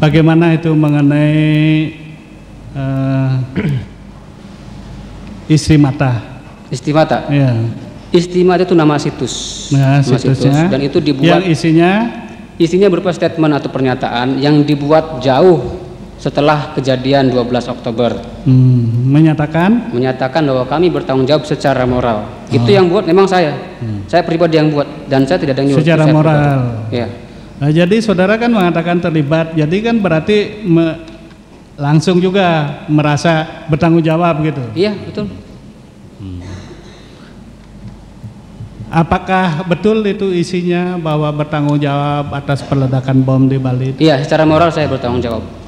Bagaimana itu mengenai Istimata? Istimata. Ya. Istimata itu nama situs. Nah, nama situsnya. Dan itu dibuat. Yang isinya berupa statement atau pernyataan yang dibuat jauh setelah kejadian 12 Oktober. Menyatakan bahwa kami bertanggung jawab secara moral. Itu yang buat memang saya. Saya pribadi yang buat dan saya tidak ada yang nyuruh. Secara moral. Ya. Nah, jadi saudara kan mengatakan terlibat. Jadi kan berarti langsung juga merasa bertanggung jawab gitu. Iya, betul. Apakah betul itu isinya bahwa bertanggung jawab atas peledakan bom di Bali? Iya, secara moral saya bertanggung jawab.